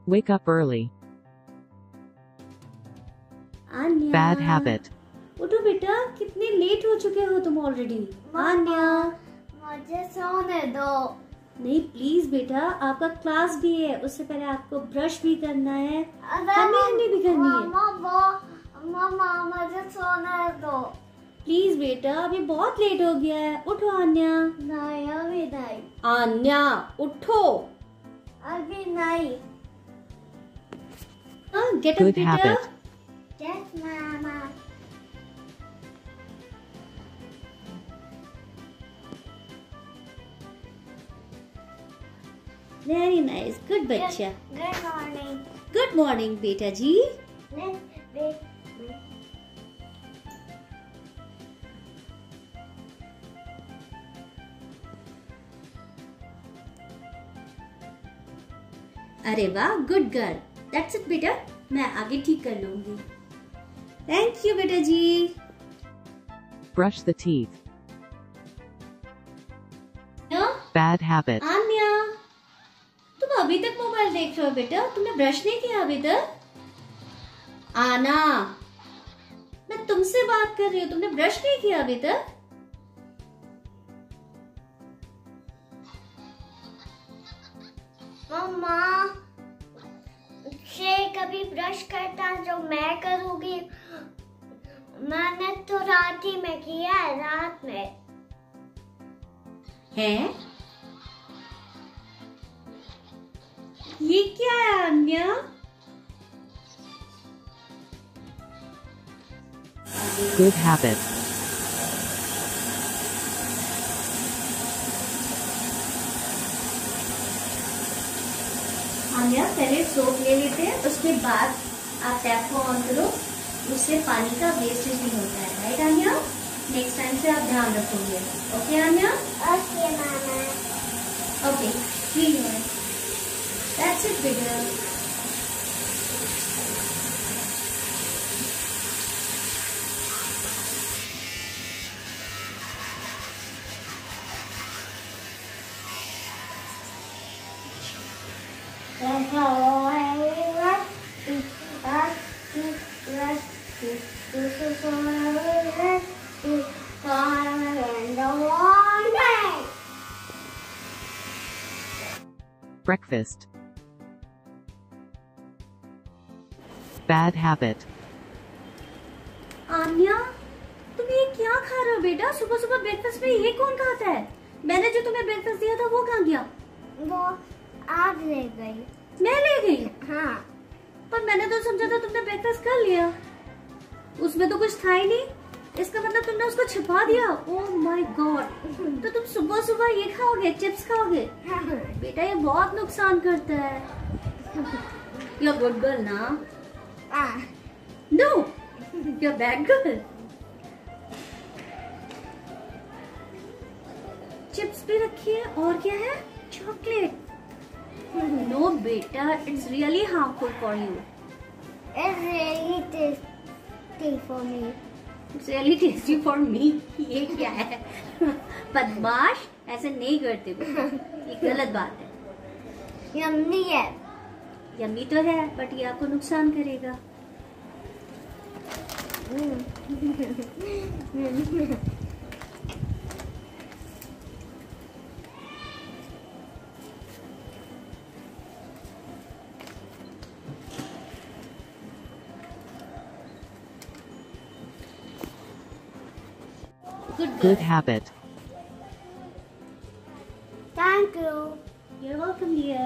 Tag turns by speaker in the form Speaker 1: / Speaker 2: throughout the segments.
Speaker 1: Wake up early.
Speaker 2: Anya,
Speaker 1: Bad habit.
Speaker 2: उठो बेटा, कितने लेट हो चुके हो तुम ऑलरेडी। आन्या,
Speaker 3: मुझे सोने दो।
Speaker 2: नहीं प्लीज बेटा, आपका क्लास भी है, उससे पहले आपको ब्रश भी करना है, हमें भी करनी है।
Speaker 3: मम्मा मुझे सोने दो।
Speaker 2: प्लीज बेटा, अभी बहुत लेट हो गया है, उठो आन्या।
Speaker 3: नहीं अभी नहीं।
Speaker 2: आन्या उठो।
Speaker 3: अभी नहीं।
Speaker 2: गेट अप
Speaker 1: Good
Speaker 2: बेटा।
Speaker 1: habit.
Speaker 3: Yes, mama.
Speaker 2: Very nice, good बच्चा।
Speaker 3: Good morning.
Speaker 2: गुड मॉर्निंग बेटा जी।
Speaker 3: Let's wait.
Speaker 2: अरे वाह, गुड गर्ल। दैट्स इट बेटा, मैं आगे ठीक कर लूंगी। थैंक यू बेटा जी।
Speaker 1: Brush the teeth.
Speaker 2: Anya,
Speaker 1: Bad habit.
Speaker 2: Anya, तुम अभी तक मोबाइल देख रहे हो बेटा, तुमने ब्रश नहीं किया अभी तक। आना, मैं तुमसे बात कर रही हूँ, तुमने ब्रश नहीं किया अभी तक।
Speaker 3: मम्मा से कभी ब्रश करता जो मैं करूँगी। मैंने तो रात ही में किया है, रात में।
Speaker 2: है ये क्या है आन्या?
Speaker 1: Good habit.
Speaker 2: आन्या, पहले सोप ले लेते हैं, उसके बाद आप टैप को ऑन करो, उससे पानी का वेस्टेज नहीं होता है। राइट आन्या? नेक्स्ट टाइम से आप ध्यान रखोगे। Okay Anya?
Speaker 3: Okay mama.
Speaker 2: Okay, clean है। दैट्स इट बेटा।
Speaker 1: Breakfast. Bad habit.
Speaker 2: आन्या, तुम ये क्या खा रहे हो बेटा? सुबह सुबह ब्रेकफास्ट में ये कौन खाता है? मैंने जो तुम्हें ब्रेकफास्ट दिया था वो कहाँ गया?
Speaker 3: वो आप ले गई।
Speaker 2: मैं ले गई?
Speaker 3: हाँ।
Speaker 2: पर मैंने तो समझा था तुमने ब्रेकफास्ट कर लिया, उसमें तो कुछ था ही नहीं। इसका मतलब तुमने उसको छिपा दिया। ओह माय गॉड, तो तुम सुबह सुबह ये खाओगे, चिप्स खाओगे? बेटा ये बहुत नुकसान करता है। You're good girl ना? No, you're bad girl. Chips भी रखी है, और क्या है? चॉकलेट। No बेटा, it's really harmful for you.
Speaker 3: It's really tasty for me.
Speaker 2: It's really tasty for me. ये क्या है? बदमाश, ऐसे नहीं करते बेटा, ये गलत बात है।
Speaker 3: यम्मी है।
Speaker 2: यम्मी तो है, बट ये आपको नुकसान करेगा।
Speaker 1: Good habit.
Speaker 3: Thank you.
Speaker 2: You're welcome dear.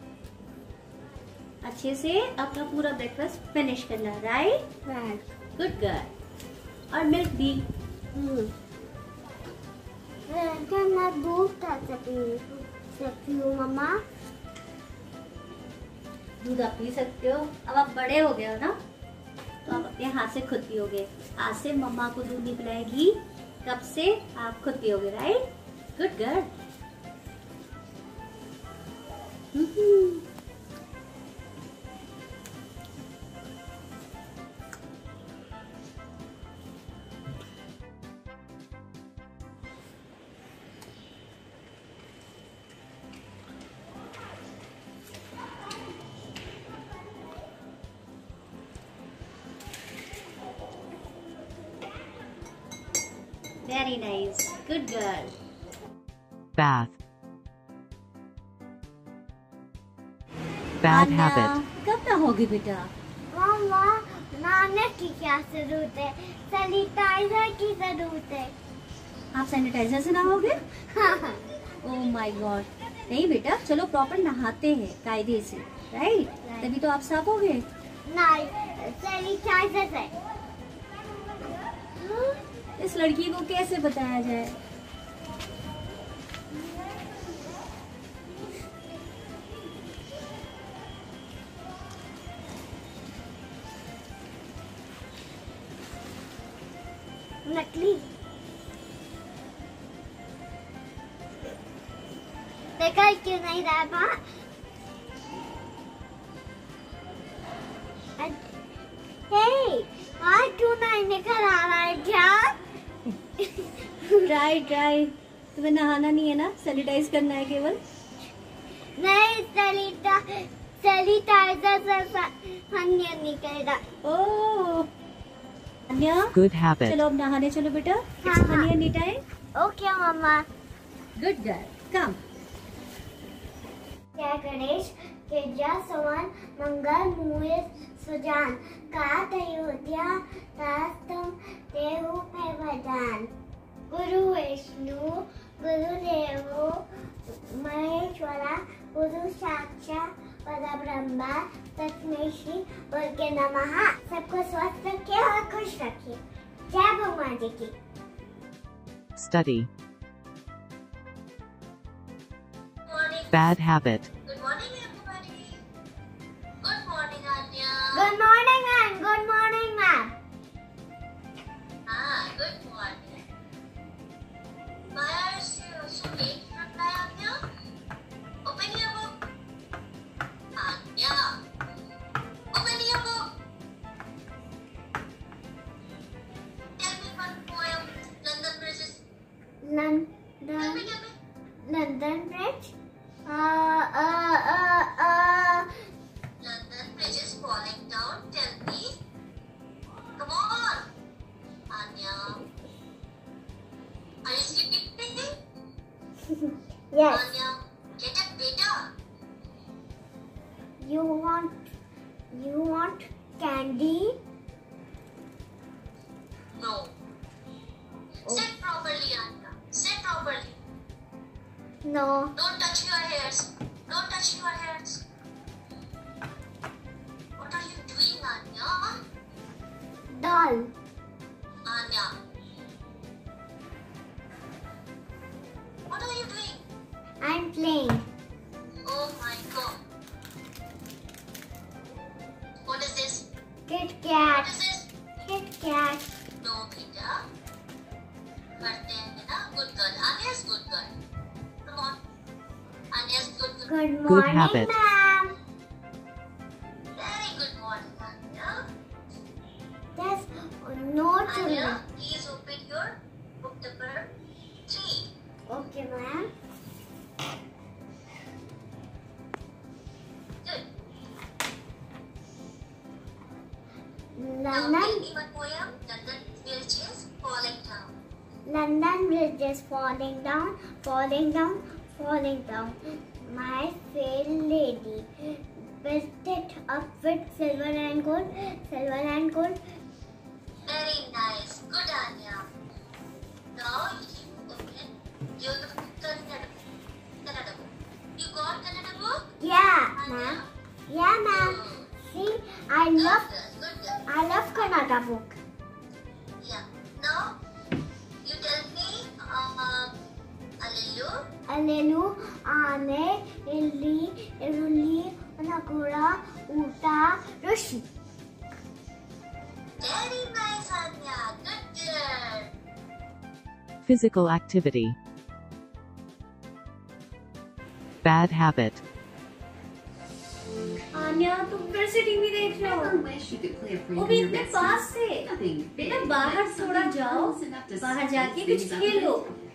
Speaker 2: अच्छे से अपना पूरा ब्रेकफास्ट फिनिश करना, राइट?
Speaker 3: Right.
Speaker 2: Good girl. और मिल्क भी।
Speaker 3: क्या मैं दूध खा सकती हूँ मम्मा?
Speaker 2: दूध आप पी सकते हो, अब आप बड़े हो गए हो ना, तो आप अपने हाथ से खुद पियोगे। आज से मम्मा को दूध नहीं पिलाएगी, कब से आप खुद पियोगे, right? Good girl. Very nice, good girl.
Speaker 1: Bath. Bad habit.
Speaker 2: कब नहाओगी बेटा?
Speaker 3: मम्मा नहाने की क्या जरूरत है, सैनिटाइजर की जरूरत है।
Speaker 2: आप सैनिटाइजर से नहाओगे? ओह माय गॉड, नहीं बेटा, चलो प्रॉपर नहाते हैं कायदे से, राइट? तभी तो आप साफ होगे।
Speaker 3: नहीं, सैनिटाइजर से।
Speaker 2: इस लड़की को कैसे बताया जाए?
Speaker 3: नकली देखा क्यों नहीं रहा माँ? हाँ क्यों नहीं निकल आ रहा है क्या?
Speaker 2: ट्राई तुम्हें नहाना नहीं है ना, सैनिटाइज करना है केवल।
Speaker 3: नहीं, सैनिटाइजर से हन्या निकलेगा।
Speaker 2: ओह अन्या,
Speaker 1: Good habit.
Speaker 2: चलो अब नहाने चलो बेटा।
Speaker 3: हाँ, हाँ।
Speaker 2: अन्या नी time.
Speaker 3: Okay mamma.
Speaker 2: Good girl, come.
Speaker 3: जय गणेश के जय सवन मंगल मूल सुजान कात अयोध्या तास्तम देहु पे वरदान। गुरु विष्णु गुरु देवो महेश्वरा गुरु साक्षात परब्रह्मा तस्मै श्री बोल के नमः। सबको स्वस्थ रखिए और खुश रखिए। जय भगवान जी की।
Speaker 1: Study. Bad habit.
Speaker 4: Good morning, everybody. Good morning, Anya.
Speaker 3: Good morning ma'am. Good morning ma'am.
Speaker 4: Good morning. Why are you so late to reply, Anya? Open your book. Anya, open your book. Tell me one poem. London Bridge is. Tell me.
Speaker 3: London Bridge.
Speaker 4: London Bridge is falling down. Tell me. Come on, Anya. Are you sleeping?
Speaker 3: Yes.
Speaker 4: Anya, get up, beta.
Speaker 3: You want candy?
Speaker 4: No. Sit properly, Anya. Sit properly.
Speaker 3: No.
Speaker 4: Don't touch your hairs. Don't touch your hairs. What are you doing, Anya?
Speaker 3: Doll.
Speaker 4: Anya. What are you doing?
Speaker 3: I'm playing.
Speaker 4: Oh my God. What is this?
Speaker 3: Kit
Speaker 4: What
Speaker 3: Kat.
Speaker 4: is this?
Speaker 3: Kit Kat.
Speaker 4: No, beta. करते हैं ना? Good girl. Anya's good girl. Come on. Anya's good girl.
Speaker 3: Good morning,
Speaker 1: habit.
Speaker 3: ma'am.
Speaker 4: Very good morning, Anya.
Speaker 3: There's no
Speaker 4: Anya,
Speaker 3: children.
Speaker 4: please open your book number 3.
Speaker 3: Okay, ma'am.
Speaker 4: Good. Now
Speaker 3: London,
Speaker 4: tell me one poem. London Bridge is falling down.
Speaker 3: London Bridge is falling down, falling down, falling down. My fair lady built it up with silver and gold, silver and gold.
Speaker 4: Very nice. Good, Anya. Now you open your Kannada book. You got Kannada book?
Speaker 3: Yeah,
Speaker 4: Anya?
Speaker 3: ma'am. Yeah, ma'am. See, I
Speaker 4: Good
Speaker 3: love,
Speaker 4: girl. Good girl.
Speaker 3: I love Kannada book.
Speaker 4: Yeah. Now you tell me Alelu.
Speaker 3: Alelu, Ane, Illi, Iruli, Nakura, Uta, Rushi.
Speaker 4: Very nice, Anya. Good girl.
Speaker 1: Physical activity. Bad habit.
Speaker 2: Anya, तुम फिर से TV देख रहे हो? वो भी इतने पास से। बेटा बाहर थोड़ा जाओ, बाहर जाके कुछ खेलो।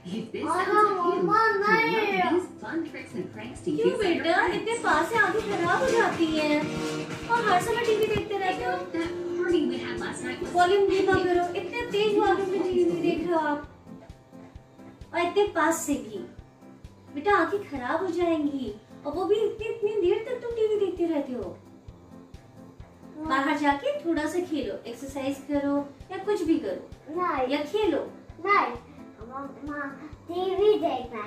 Speaker 2: क्यों बेटा, इतने पास से आंखें खराब हो जाती हैं और हर समय टीवी देखते रहते हो। वॉल्यूम धीमा करो, इतने तेज वॉल्यूम में टीवी देख रहे हो आप। और इतने पास से भी। बेटा आंखें खराब हो जाएंगी, और वो भी इतनी देर तक तुम टीवी देखते रहते हो। बाहर जाके थोड़ा सा खेलो, एक्सरसाइज करो या कुछ भी करो,
Speaker 3: नहीं
Speaker 2: या खेलो।
Speaker 3: नहीं मम्मा, टीवी देखना,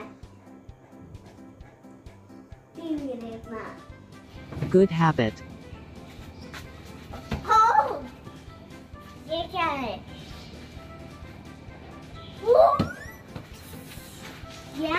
Speaker 3: टीवी देखना।
Speaker 1: Good habit.
Speaker 3: हो, ये क्या है? या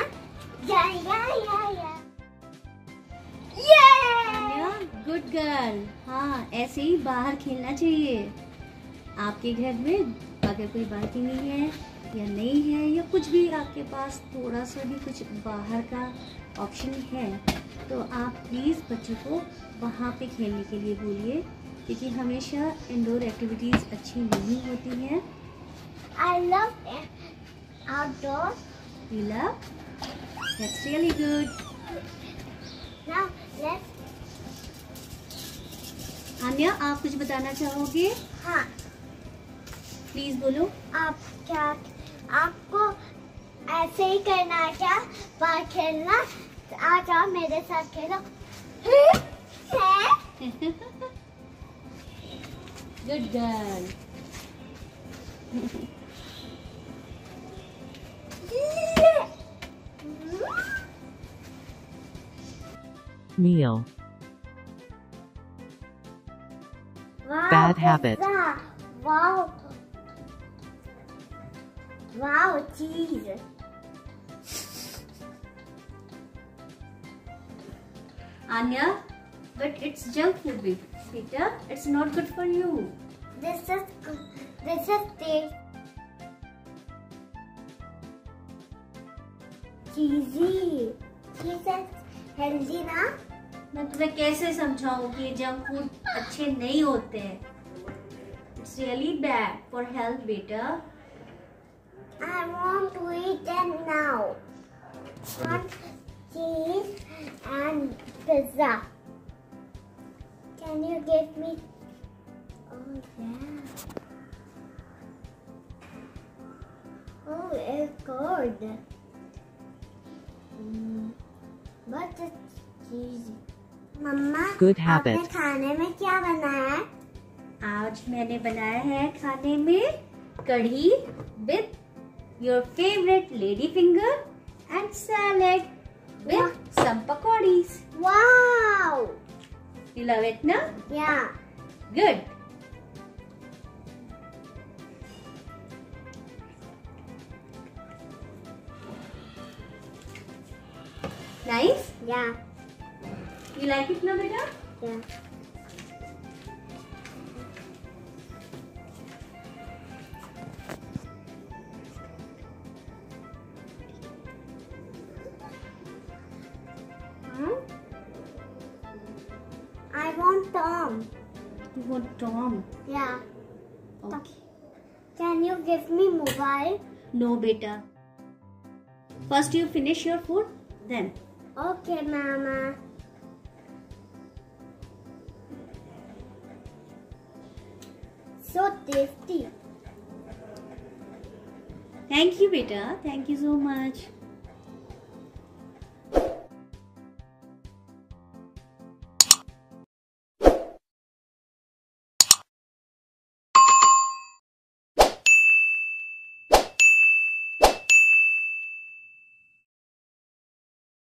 Speaker 2: गुड गर्ल। हाँ, ऐसे ही बाहर खेलना चाहिए। आपके घर में अगर कोई बालकनी है या नहीं है, या कुछ भी आपके पास थोड़ा सा भी कुछ बाहर का ऑप्शन है, तो आप प्लीज़ बच्चों को वहाँ पे खेलने के लिए बोलिए, क्योंकि हमेशा इंडोर एक्टिविटीज़ अच्छी नहीं होती हैं।
Speaker 3: I love outdoor.
Speaker 2: You love? That's really good.
Speaker 3: Now let's.
Speaker 2: Anya, आप कुछ बताना चाहोगे?
Speaker 3: हाँ,
Speaker 2: प्लीज बोलो।
Speaker 3: आप क्या, आपको ऐसे ही करना है क्या? बाहर खेलना, आ जाओ मेरे साथ खेलो।
Speaker 2: Good girl.
Speaker 1: Meal.
Speaker 3: Wow,
Speaker 1: Bad habit.
Speaker 3: pizza. Wow. Wow, cheese.
Speaker 2: Anya, but it's junk food, Peter. It's not good for you.
Speaker 3: This is taste. Cheesy. Cheese is healthy ना?
Speaker 2: मैं तुम्हें कैसे समझाऊं कि जंक फूड अच्छे नहीं होते हैं? It's really bad for health, बेटा।
Speaker 3: I want to eat them now. Want cheese and pizza. Can you give me? Oh yeah. Oh, it's good. But it's cheesy. Mamma,
Speaker 1: Good habit.
Speaker 3: आपने खाने में क्या बनाया है?
Speaker 2: आज मैंने बनाया है खाने में कढ़ी with your favorite lady finger and salad with some pakodis.
Speaker 3: Wow!
Speaker 2: You love it, na?
Speaker 3: Yeah.
Speaker 2: Good. Nice?
Speaker 3: Yeah.
Speaker 2: You like it, na, beta?
Speaker 3: Yeah. I want Tom.
Speaker 2: You want Tom?
Speaker 3: Yeah.
Speaker 2: Okay.
Speaker 3: Can you give me mobile?
Speaker 2: No, beta. First you finish your food, then.
Speaker 3: Okay, Mama. So tasty.
Speaker 2: Thank you, beta. Thank you so much.